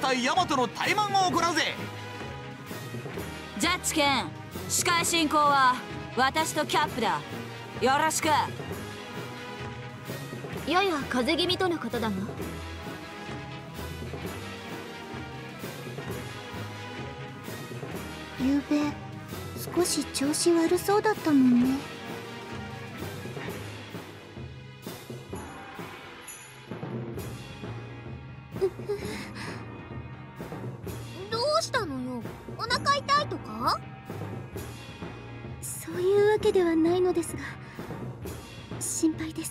対ヤマトの対マンを行うぜ。 ジャッジ兼司会進行は私とキャップだ。よろしく。 やや風邪気味とのことだが。 ゆうべ少し調子悪そうだったもんね。 どうしたのよ、お腹痛いとか？ そういうわけではないのですが、心配です。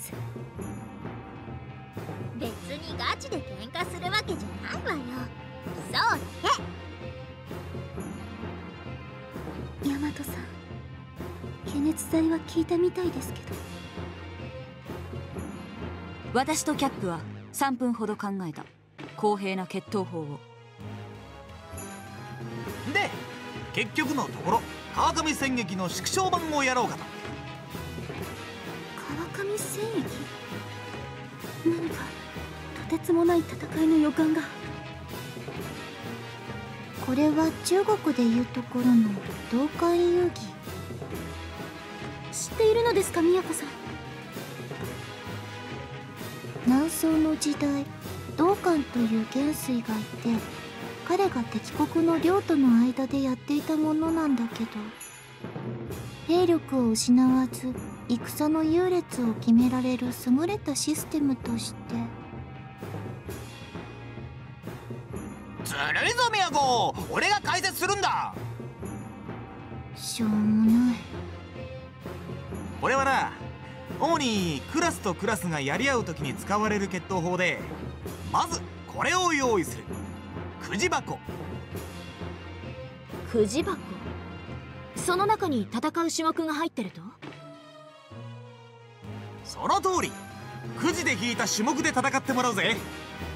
別にガチで喧嘩するわけじゃないわよ。そうだヤマトさん、解熱剤は効いたみたいですけど。 私とキャップは3分ほど考えた公平な決闘法を。 で結局のところ川上戦役の縮小版をやろうかと。 川上戦役？何かとてつもない戦いの予感が。これは中国でいうところの同感遊戯。知っているのですか、宮子さん。南宋の時代、道館という元帥がいて、彼が敵国の領との間でやっていたものなんだけど、兵力を失わず戦の優劣を決められる優れたシステムとして。 ずるいぞ宮子、俺が解説するんだ。 しょうもない。 これはな、主にクラスとクラスがやり合う時に使われる決闘法で、まずこれを用意する。くじ箱。 くじ箱？その中に戦う種目が入ってると？ その通り。くじで引いた種目で戦ってもらうぜ。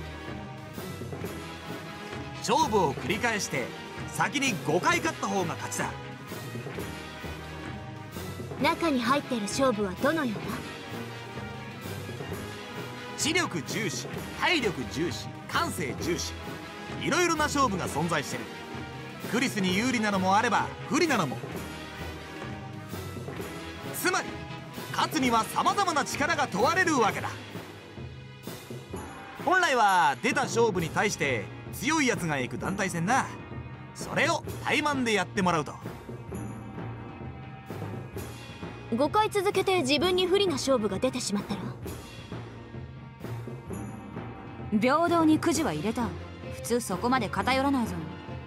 勝負を繰り返して先に5回勝った方が勝ちだ。 中に入ってる勝負はどのような？ 知力重視、体力重視、感性重視、いろいろな勝負が存在してる。クリスに有利なのもあれば不利なのも。つまり勝つにはさまざまな力が問われるわけだ。本来は出た勝負に対して強いやつが行く団体戦な。それを対マンでやってもらうと。 5回続けて自分に不利な勝負が出てしまったら？ 平等にくじは入れた。普通そこまで偏らないぞ。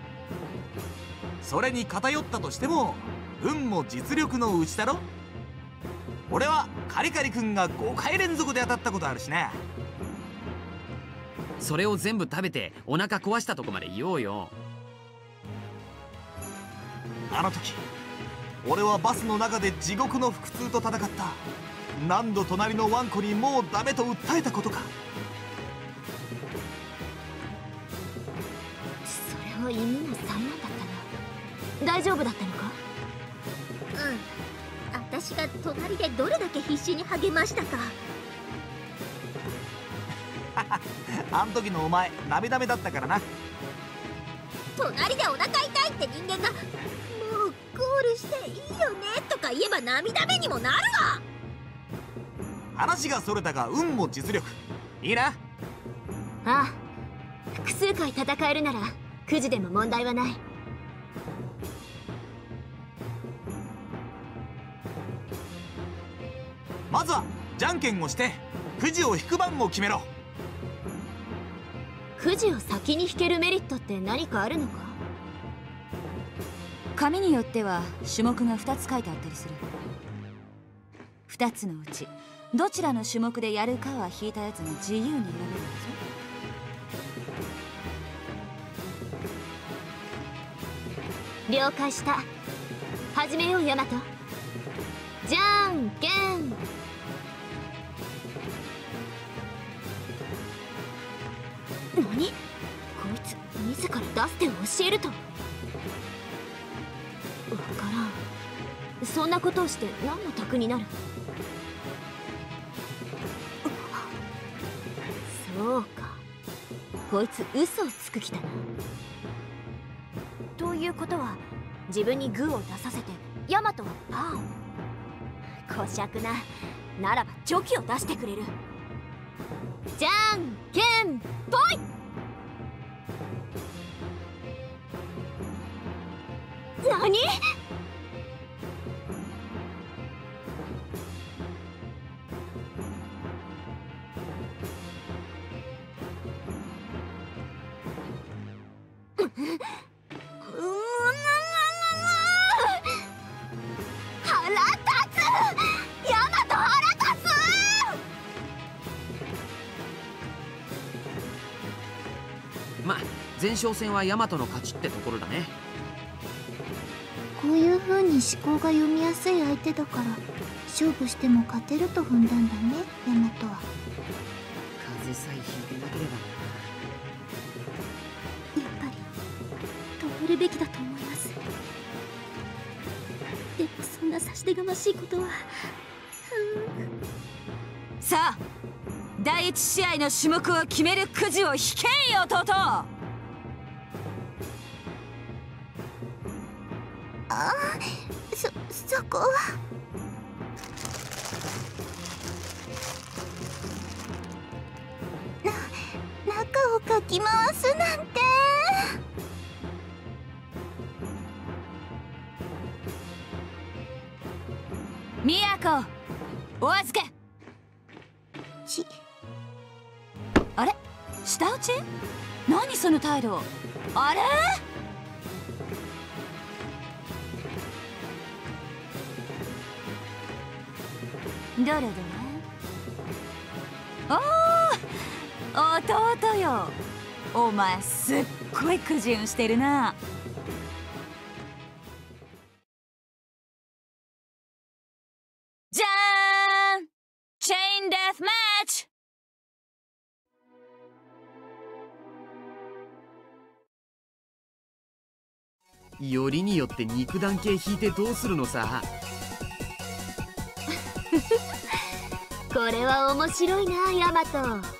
それに偏ったとしても運も実力のうちだろ。俺はカリカリ君が5回連続で当たったことあるしな。 それを全部食べてお腹壊したとこまで言おうよ。 あの時俺はバスの中で地獄の腹痛と戦った。何度隣のワンコにもうダメと訴えたことか。 それは犬の災難だったな。大丈夫だったのか？うん、私が隣でどれだけ必死に励ましたか。 あん時のお前涙目だったからな。 隣でお腹痛いって人間が「もうゴールしていいよね」とか言えば涙目にもなるわ。 話がそれたが運も実力いいな。 ああ、複数回戦えるならくじでも問題はない。 まずはじゃんけんをしてくじを引く番を決めろ。 くじを先に引けるメリットって何かあるのか？ 紙によっては種目が2つ書いてあったりする。2つのうちどちらの種目でやるかは引いたやつが自由に選べるんだぞ。 了解した。始めようヤマト。じゃんけん。何？こいつ自ら出す手を教えると？わからん。そんなことをして何の得になる？そうか。 こいつ嘘をつく気だな。ということは自分にグーを出させてヤマトはパーを。こしゃくな。ならばチョキを出してくれる。じゃんけんぽい。何？腹立つ。ヤマト腹立つ。 ま、前哨戦はヤマトの勝ちってところだね。 こういう風に思考が読みやすい相手だから勝負しても勝てると踏んだんだね、ヤマトは。 風さえ引いてなければ。 やっぱり止めるべきだと思います。でもそんな差し出がましいことは。 さあ、第一試合の種目を決めるくじを引けい弟。 そこは中をかき回すなんて。 都お預け。あれ、舌打ち？何その態度。あれ？どれどれ。おー、弟よ。お前すっごい苦渋してるな。じゃーん、チェインデスマッチ。 よりによって肉弾系引いてどうするのさ。 これは面白いな、ヤマト。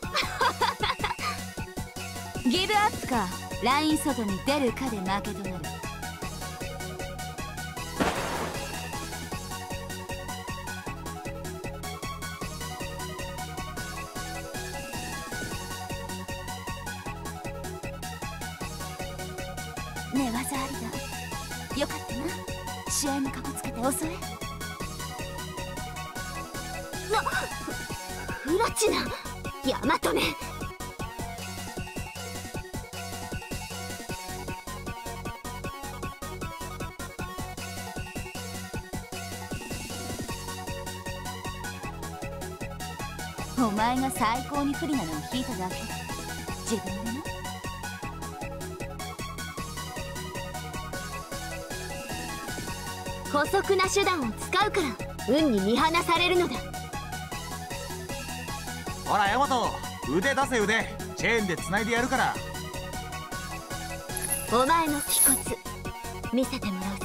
ギブアップかライン外に出るかで負けとなる。ねえ、技ありだ。よかったな、試合にかこつけて遅え。 フラチナ、ヤマトめ。 お前が最高に不利なのを引いただけ。自分でな。 姑息な手段を使うから運に見放されるのだ。 ほらヤマト、腕出せ腕。チェーンで繋いでやるから。 お前の気骨見せてもらうぞ。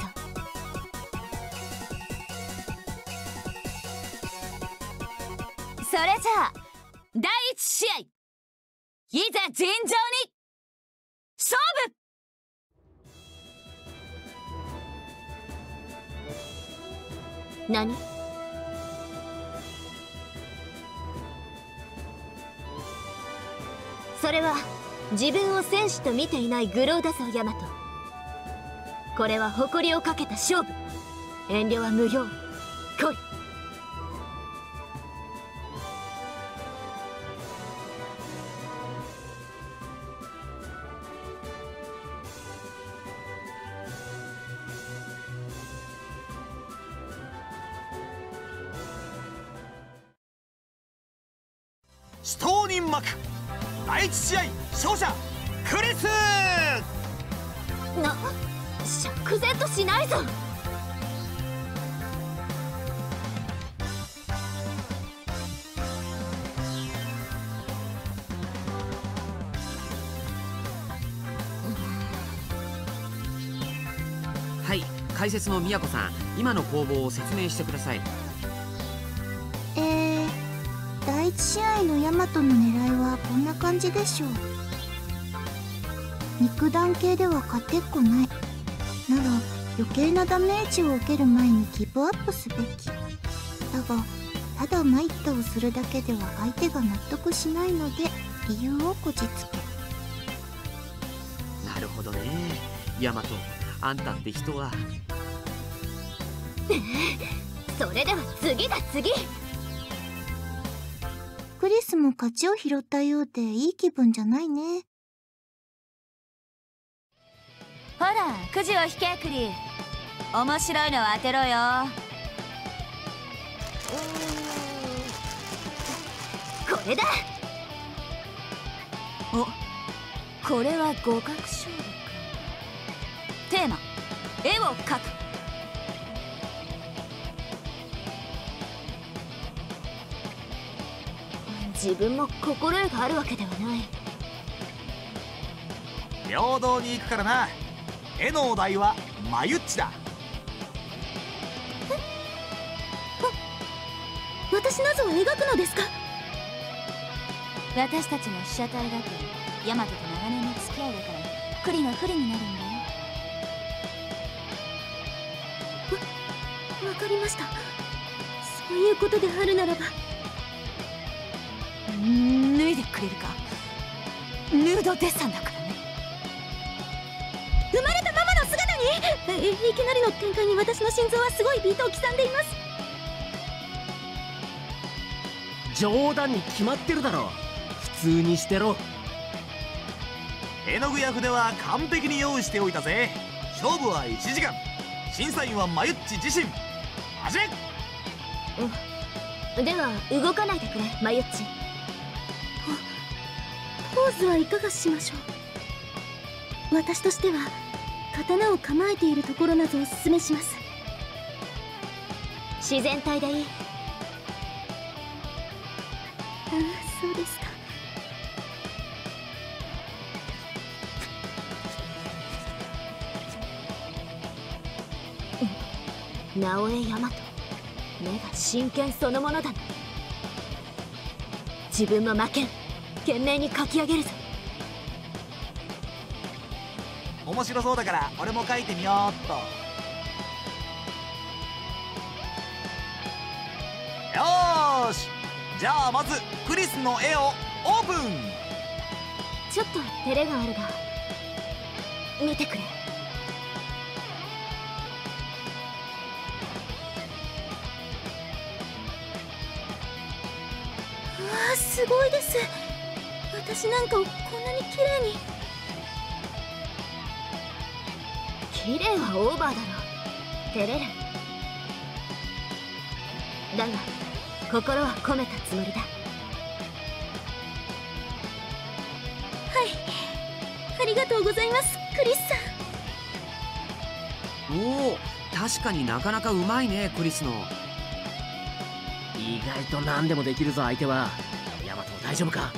それじゃあ第一試合、いざ尋常に勝負。 何？それは自分を戦士と見ていない愚弄だぞ、ヤマト。これは誇りをかけた勝負。遠慮は無用。来い。 死闘人幕第一試合勝者クリス。 釈然としないぞ。 はい、解説の宮子さん、今の攻防を説明してください。 第一試合のヤマトの狙いはこんな感じでしょう。 肉弾系では勝てっこない。なら余計なダメージを受ける前にギブアップすべき。だがただ参ったをするだけでは相手が納得しないので理由をこじつけ。 なるほどね。ヤマト、あんたって人は。 それでは次だ次。 クリスも勝ちを拾ったようでいい気分じゃないね。 ほらくじを引けクリ。面白いのを当てろよ。 これだ。 お、これは互角勝負か。テーマ、絵を描く。 自分も心得があるわけではない。 平等に行くからな。絵のお題はマユッチだ。 私なぞを描くのですか？ 私たちの被写体だけヤマトと長年の付き合いだからクリが不利になるんだよ。 わかりました。そういうことであるならば。 脱いでくれるか。ヌードデッサンだからね。 生まれたままの姿にいきなりの展開に私の心臓はすごいビートを刻んでいます。 冗談に決まってるだろ。普通にしてろ。 絵の具や筆は完璧に用意しておいたぜ。勝負は1時間。審査員はマユッチ自身。始め。 では動かないでくれマユッチ。ポーズはいかがしましょう。私としては刀を構えているところなどおすすめします。自然体でいい。ああ、そうですか。直江大和、目が真剣そのものだな。自分も負けん。懸命に書き上げるぞ。 面白そうだから俺も描いてみようっと。よーし、じゃあまずクリスの絵をオープン。 ちょっと照れがあるが見てくれ。わあ、すごいです。私なんかをこんなに綺麗に。綺麗はオーバーだろ。照れる。だが心は込めたつもりだ。はい、ありがとうございますクリスさん。 おお、確かになかなかうまいねクリスの。 意外と何でもできるぞ相手は。ヤマト大丈夫か？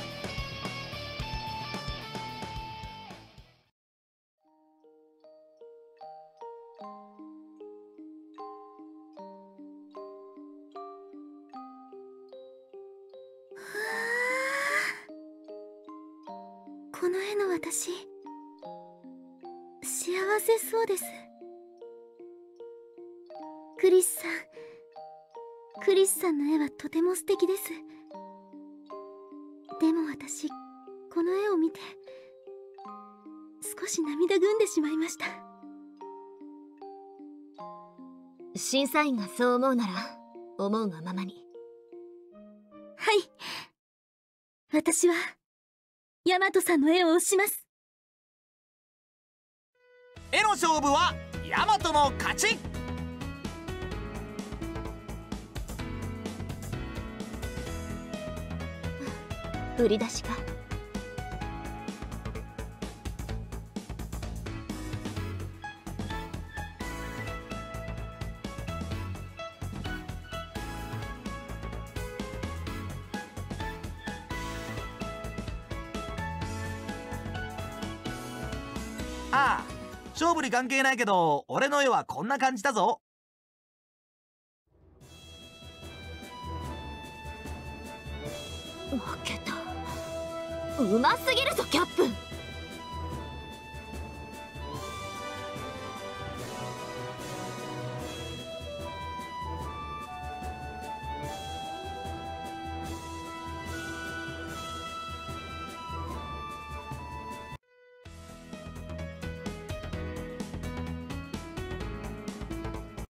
この絵の私、幸せそうです。クリスさん、クリスさんの絵はとても素敵です。でも私、この絵を見て少し涙ぐんでしまいました。審査員がそう思うなら思うがままに。はい、私はヤマトさんの絵を推します。 絵の勝負はヤマトの勝ち。 売り出しか。 ああ、勝負に関係ないけど俺の絵はこんな感じだぞ。 負けた。うますぎるぞキャップ。